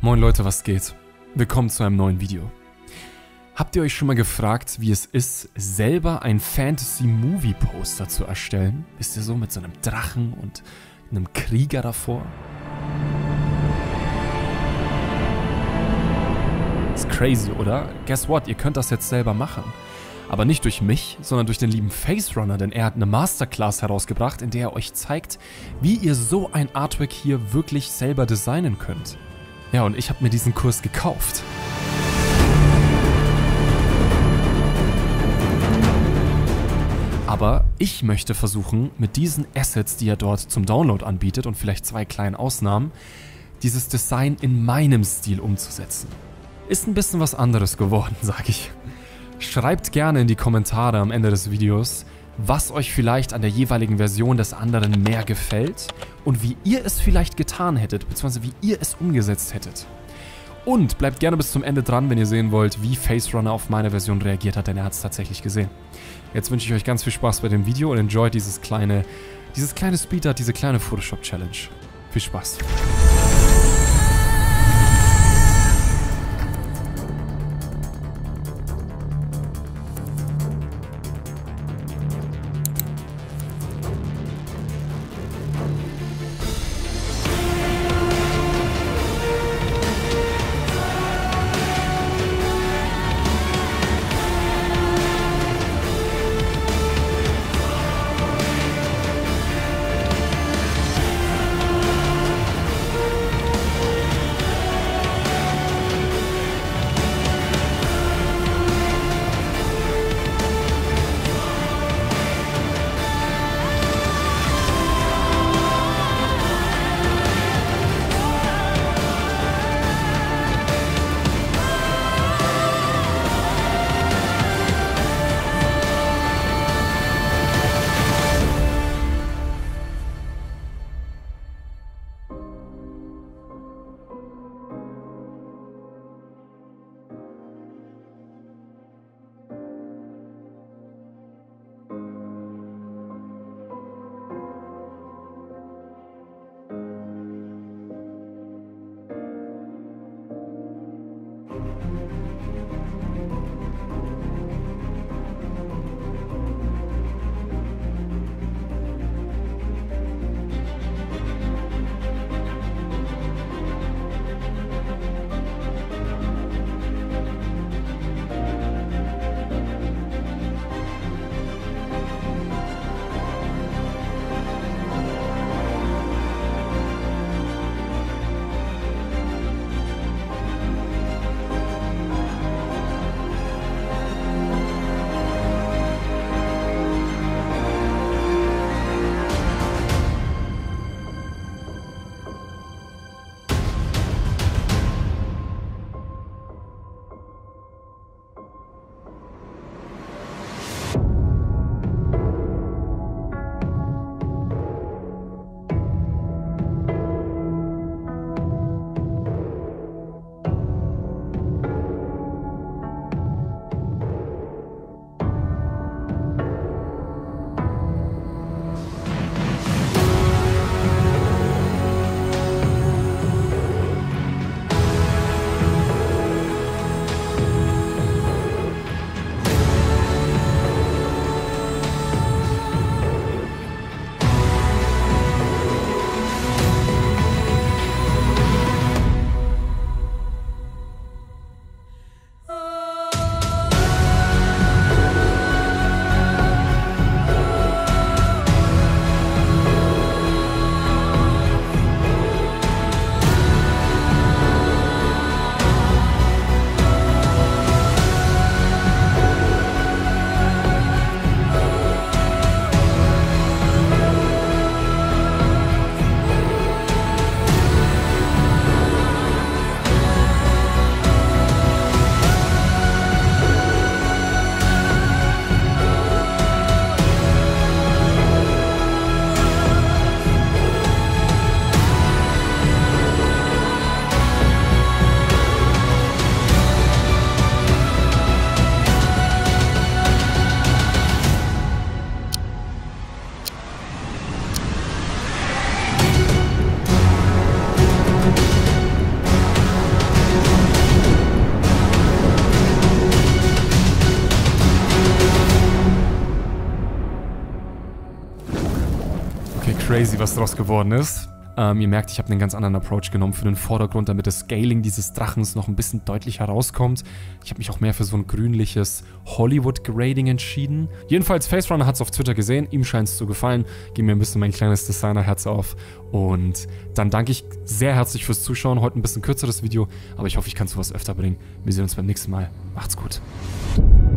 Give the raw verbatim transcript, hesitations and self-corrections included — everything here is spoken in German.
Moin Leute, was geht? Willkommen zu einem neuen Video. Habt ihr euch schon mal gefragt, wie es ist, selber ein Fantasy-Movie-Poster zu erstellen? Wisst ihr so, mit so einem Drachen und einem Krieger davor? Ist crazy, oder? Guess what? Ihr könnt das jetzt selber machen. Aber nicht durch mich, sondern durch den lieben Facerunner, denn er hat eine Masterclass herausgebracht, in der er euch zeigt, wie ihr so ein Artwork hier wirklich selber designen könnt. Ja, und ich habe mir diesen Kurs gekauft. Aber ich möchte versuchen, mit diesen Assets, die er dort zum Download anbietet und vielleicht zwei kleinen Ausnahmen, dieses Design in meinem Stil umzusetzen. Ist ein bisschen was anderes geworden, sag ich. Schreibt gerne in die Kommentare am Ende des Videos, was euch vielleicht an der jeweiligen Version des anderen mehr gefällt und wie ihr es vielleicht getan hättet, beziehungsweise wie ihr es umgesetzt hättet. Und bleibt gerne bis zum Ende dran, wenn ihr sehen wollt, wie Facerunner auf meine Version reagiert hat, denn er hat es tatsächlich gesehen. Jetzt wünsche ich euch ganz viel Spaß bei dem Video und enjoyt dieses kleine, dieses kleine Speedart, diese kleine Photoshop-Challenge. Viel Spaß! Okay, crazy, was daraus geworden ist. Ähm, ihr merkt, ich habe einen ganz anderen Approach genommen für den Vordergrund, damit das Scaling dieses Drachens noch ein bisschen deutlicher rauskommt. Ich habe mich auch mehr für so ein grünliches Hollywood-Grading entschieden. Jedenfalls, Facerunner hat es auf Twitter gesehen, ihm scheint es zu gefallen. Gib mir ein bisschen mein kleines Designer-Herz auf. Und dann danke ich sehr herzlich fürs Zuschauen. Heute ein bisschen kürzeres Video, aber ich hoffe, ich kann sowas öfter bringen. Wir sehen uns beim nächsten Mal. Macht's gut.